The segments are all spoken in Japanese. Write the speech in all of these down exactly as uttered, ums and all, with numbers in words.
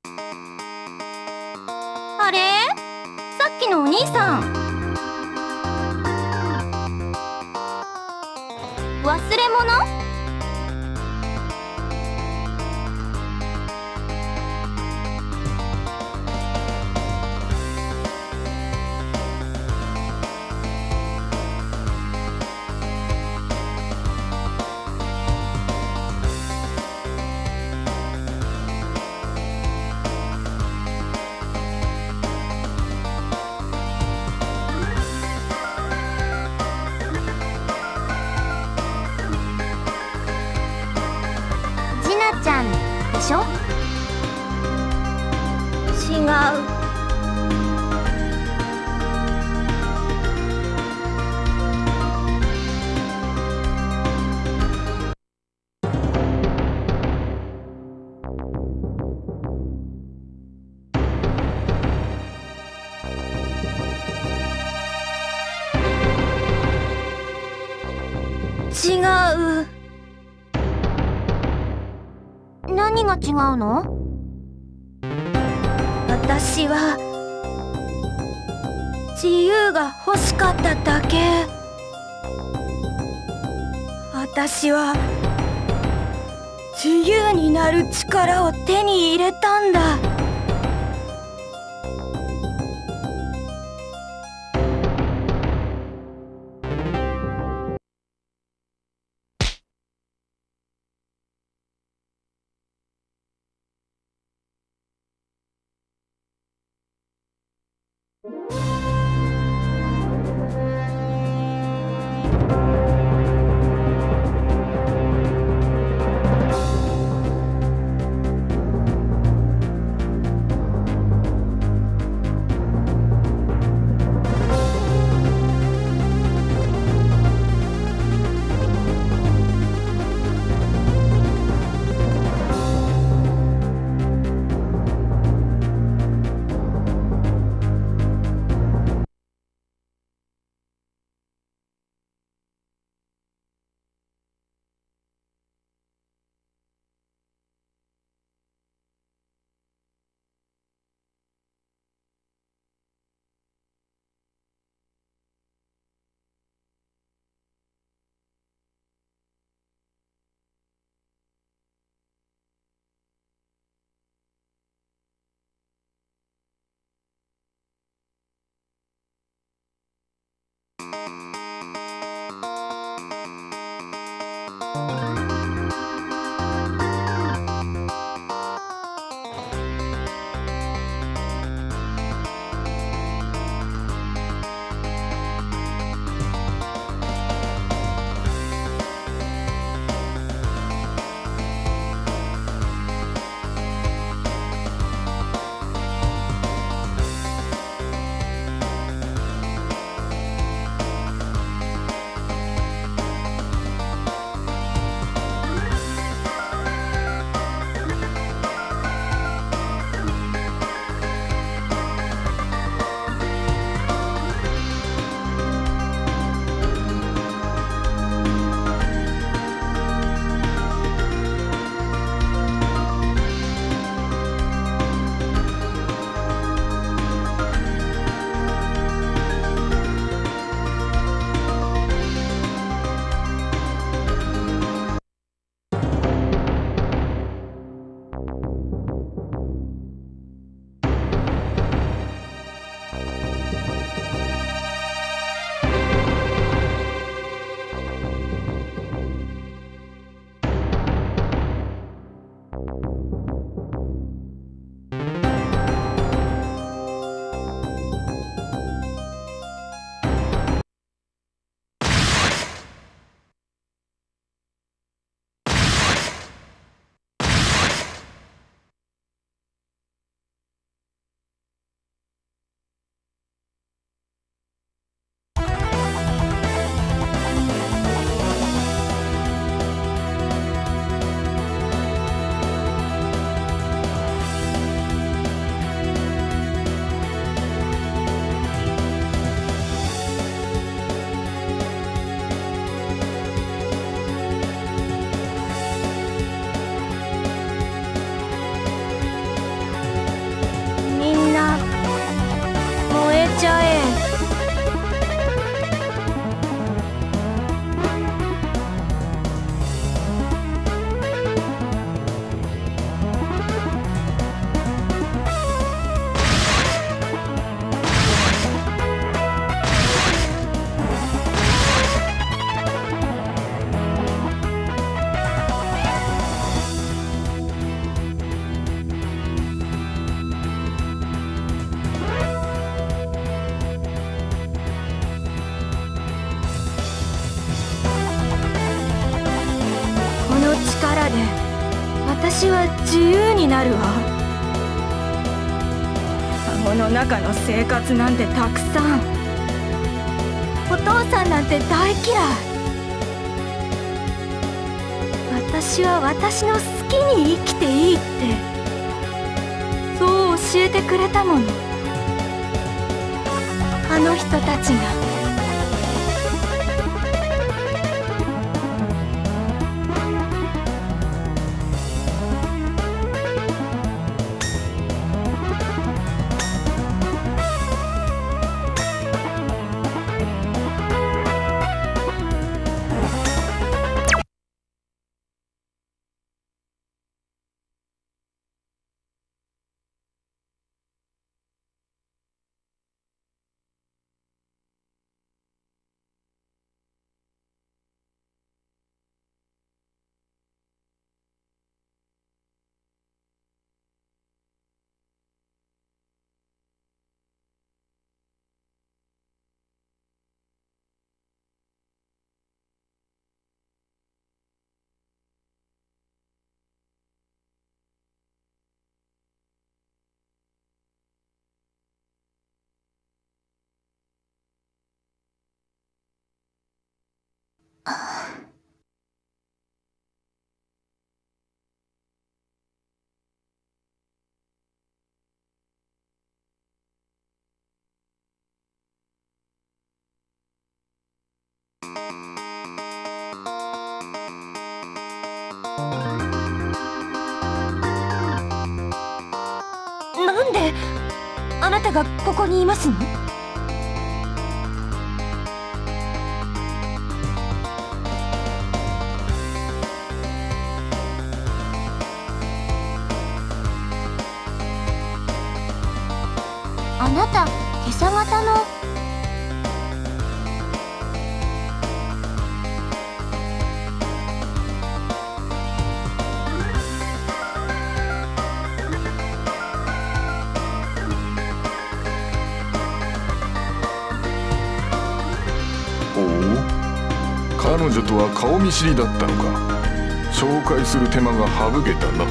あれ、さっきのお兄さん、忘れ物？ちなちゃんでしょ？違う。違う。何が違うの？私は自由が欲しかっただけ。私は自由になる力を手に入れたんだ。 私は自由になるわ。籠の中の生活なんてたくさん。お父さんなんて大嫌い。私は私の好きに生きていいってそう教えてくれたもの、あの人たちが。なんであなたがここにいますの？あなた今朝方の。 彼女とは顔見知りだったのか。紹介する手間が省けたな。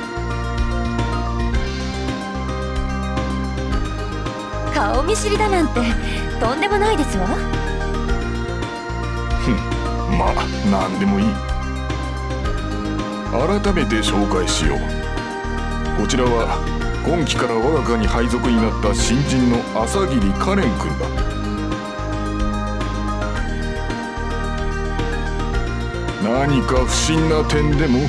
顔見知りだなんてとんでもないですわ。 ふん、まあ何でもいい。改めて紹介しよう。こちらは今期から我が課に配属になった新人の朝霧カレン君だ。何か不審な点でも？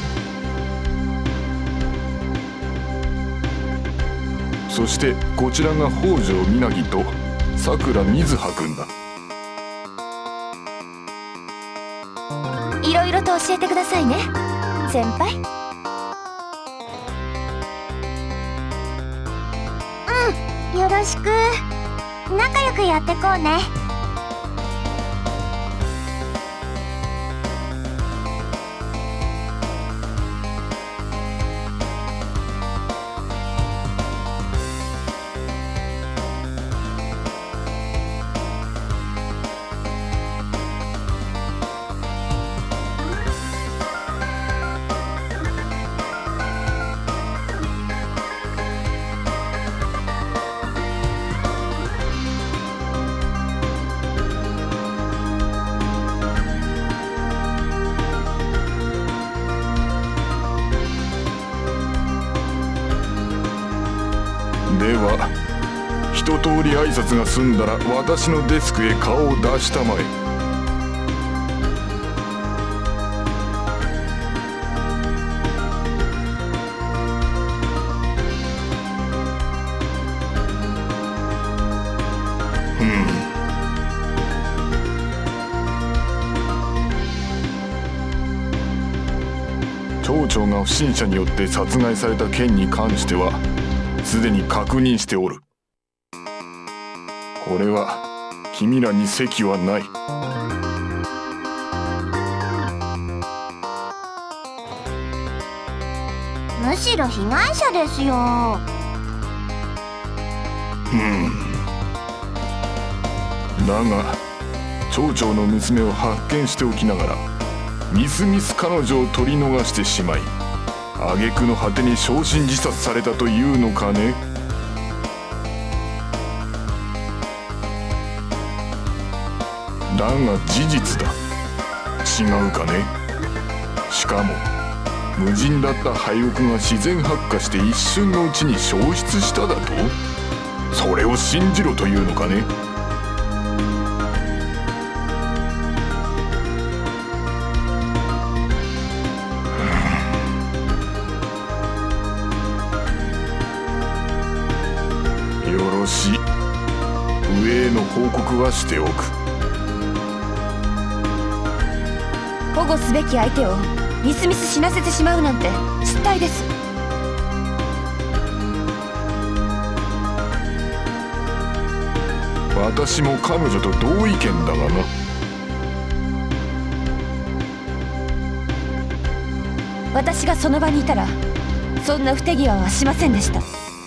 そしてこちらが北条みなぎとさくらみずはくんだ。 いろいろと教えてくださいね、先輩。 うん、よろしく。仲良くやってこうね。 では一通り挨拶が済んだら私のデスクへ顔を出したまえ。ふん。町長が不審者によって殺害された件に関してはすでに確認しておる。これは君らに席はない。 むしろ被害者ですよ。 うんだが町長の娘を発見しておきながらみすみす彼女を取り逃してしまい挙句の果てに焼身自殺されたというのかね。だが事実だ。違うかね。しかも無人だった廃屋が自然発火して一瞬のうちに消失しただと？それを信じろというのかね。よろしい。上への報告はしておく。 保護すべき相手をみすみす死なせてしまうなんて失態です。 私も彼女と同意見だがな。 私がその場にいたらそんな不手際はしませんでした。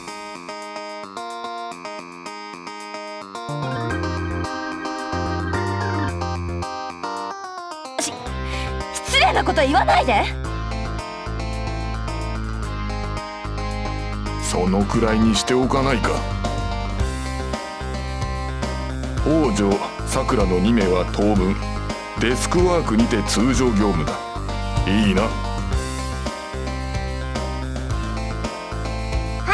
し失礼なこと言わないで。 そのくらいにしておかないか。王女さくらのにめいは当分デスクワークにて通常業務だ。いいな。 はい。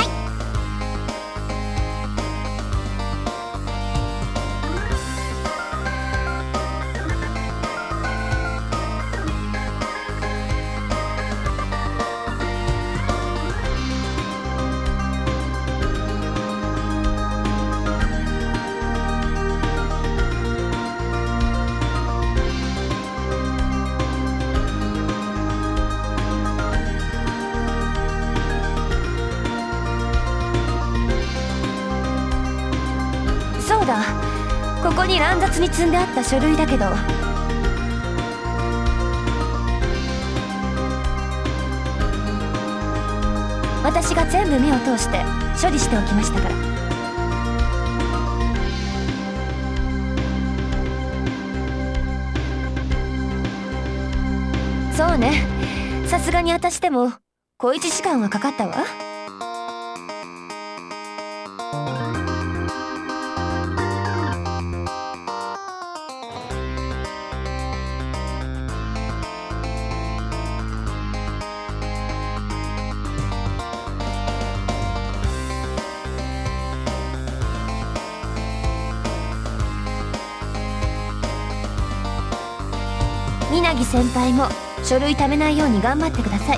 そうだ、ここに乱雑に積んであった書類だけど、私が全部目を通して処理しておきましたから。そうね、さすがに私でも小一時間はかかったわ。稲木先輩も書類ためないように頑張ってください。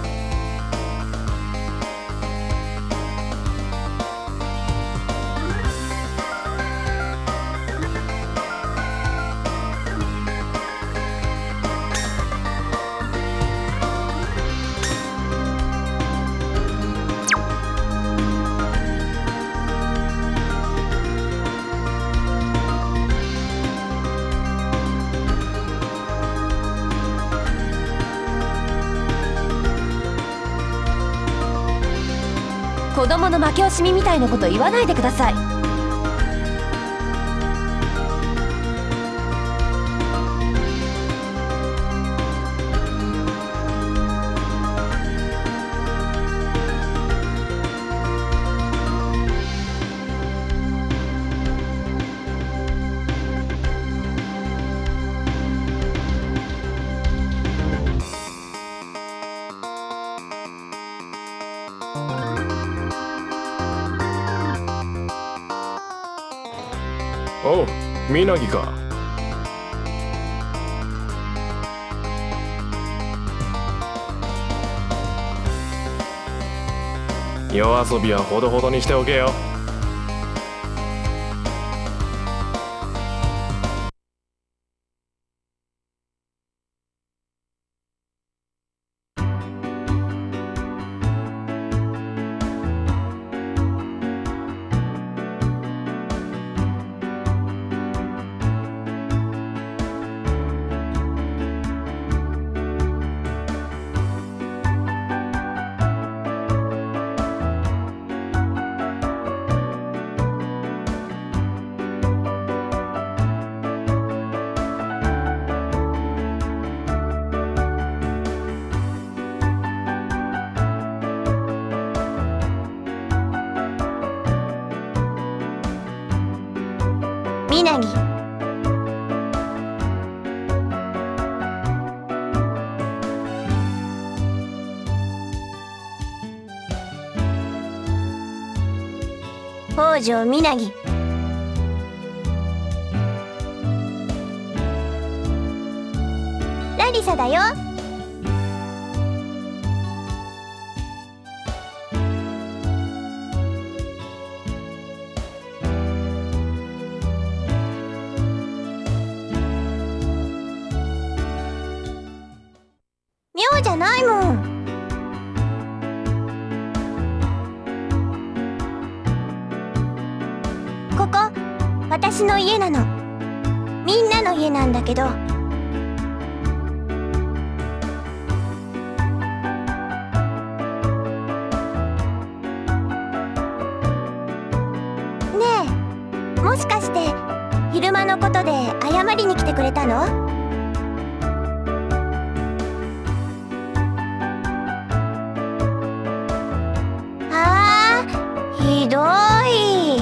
子供の負け惜しみみたいなこと言わないでください。 おう、皆木か。夜遊びはほどほどにしておけよ。 みなぎ。北条みなぎ。ラリサだよ。妙じゃないもん。ここ私の家なの。みんなの家なんだけど。ねえ、もしかして昼間のことで謝りに来てくれたの？あー、ひどい。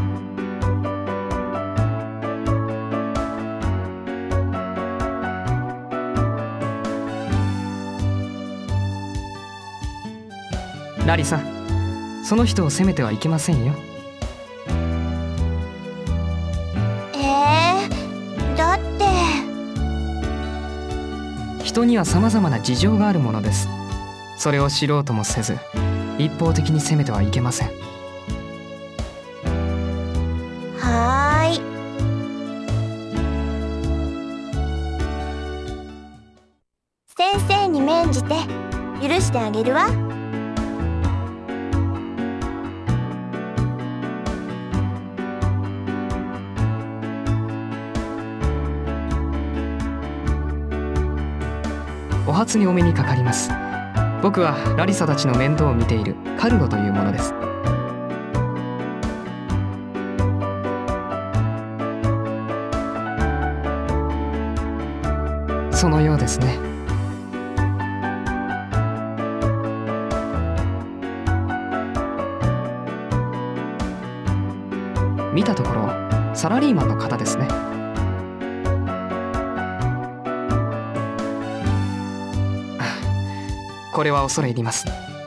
ラリサ、その人を責めてはいけませんよ。 えー、だって人には様々な事情があるものです。それを知ろうともせず一方的に責めてはいけません。 はーい。先生に免じて許してあげるわ。 お初にお目にかかります。僕はラリサたちの面倒を見ているカルロというものです。そのようですね。見たところサラリーマンの方ですね。これは恐れ入ります。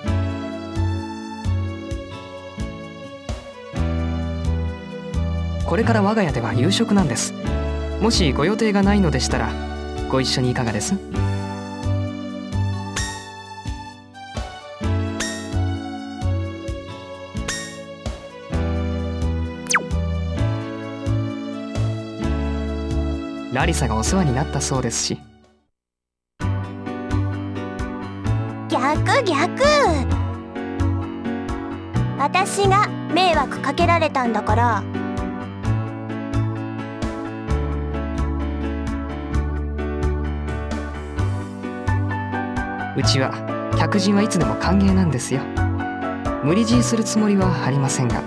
これから我が家では夕食なんです。もしご予定がないのでしたらご一緒にいかがです？ラリサがお世話になったそうですし。 逆逆。私が迷惑かけられたんだから。 うちは客人はいつでも歓迎なんですよ。無理強いするつもりはありませんが。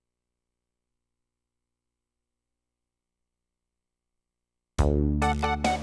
「